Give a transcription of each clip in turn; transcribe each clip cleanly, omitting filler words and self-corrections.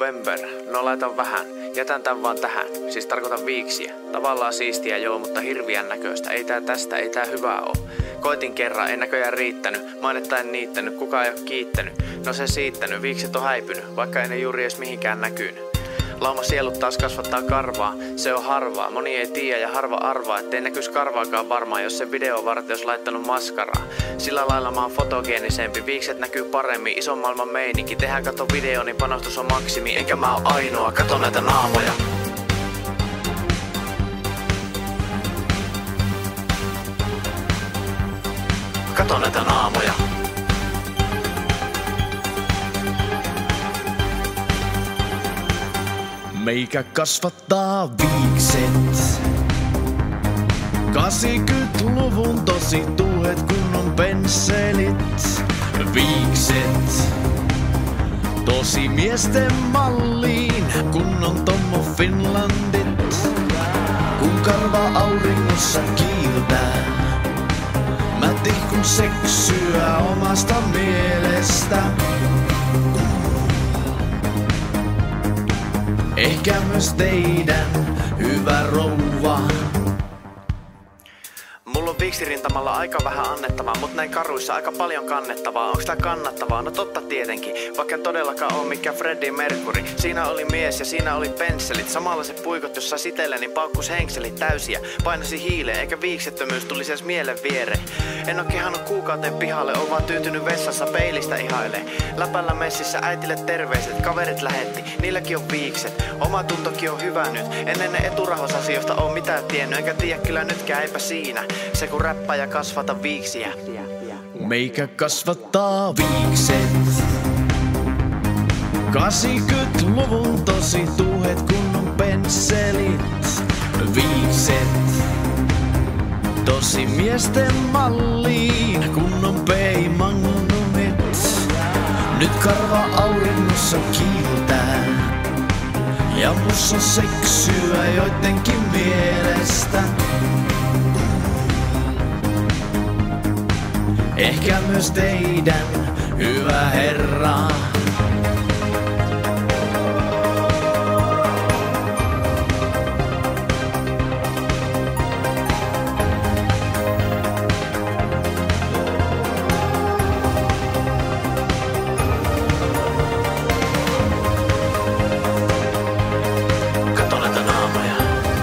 November, no laitan vähän, jätän tän vaan tähän, siis tarkoitan viiksiä. Tavallaan siistiä joo, mutta hirviän näköistä, ei tää tästä, ei tää hyvää oo. Koitin kerran, en näköjään riittänyt, mainetta en niittänyt, kukaan ei oo kiittänyt. No se siittänyt, viikset on häipynyt, vaikka ei ne juuri edes mihinkään näkynyt. Lauma sielut taas kasvattaa karvaa, se on harvaa, moni ei tiedä ja harva arvaa, ettei näkyis karvaakaan varmaan, jos se video varten olisi laittanut maskaraa. Sillä lailla mä oon fotogeenisempi, viikset näkyy paremmin, ison maailman meininki, tehdään kato video, niin panostus on maksimi, enkä mä oo ainoa, kato näitä naamoja. Kato näitä naamoja. Meikä kasvattaa viikset. 80-luvun tosi tuhet kunnon pensselit. Viikset. Tosi miesten malliin kunnon Tommo Finlandit. Kun karva auringossa kiiltää, mä tihkun seksyä omasta mielestä. Ehkä myös teidän hyvä rouva. Mulla on viiksirintamalla aika vähän annettavaa, mut näin karuissa aika paljon kannettavaa. Onks tää kannattavaa? No totta tietenkin, vaikka en todellakaan oo mikään Freddie Mercury. Siinä oli mies ja siinä oli pensselit, samalla se puikot jossa sitelle, niin paukkus henkselit täysiä. Painasi hiileen, eikä viiksettömyys tulisi edes mielen viereen. En oo kehannut kuukauteen pihalle, oon vaan tyytynyt vessassa peilistä ihailee. Läpällä messissä äitille terveiset, kaverit lähetti, niilläkin on viikset. Oma tuntokin on hyvä nyt, ennen ne eturahosasioista oo mitään tiennyt, enkä tiedä kyllä nytkään, eipä siinä. Se kun räppää ja kasvata viiksiä. Meikä kasvattaa viikset. 80-luvun tosi tuhet kunnon pensselit. Viikset. Tosi miesten malliin kunnon peimagnumit. Nyt karva auringossa kiiltää. Ja mussa on seksyä joidenkin mielestä. Ehkä myös teidän hyvä herra. Kato näitä naamoja.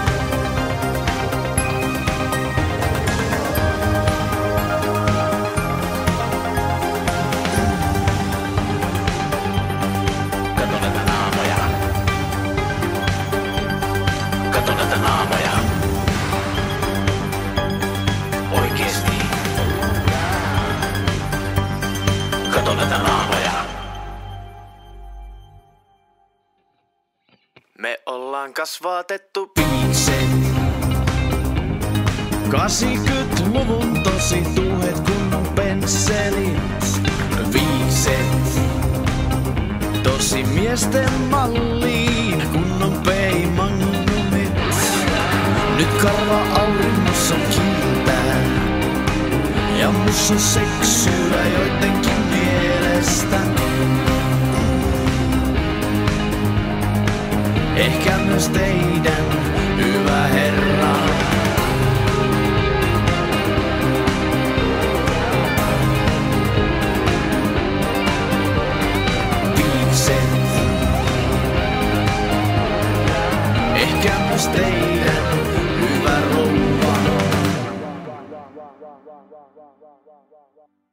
Oikeesti. Kato näitä naamoja. Me ollaan kasvatettu Viikset. 80-luvun tosi tuhet kunnon pensselit. Viikset. Tosi miesten malliin kunnon peimagnumit. Nyt karva auringossa kiiltää. Ja mussa on seksyä joidenkin mielestä. Ehkä myös teidän hyvä herra. Viikset. Ehkä myös teidän hyvä rouva.